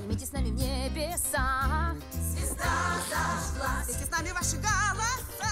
Поднимитесь с нами в небеса. Звезда зажглась. Вместе с нами ваши голоса.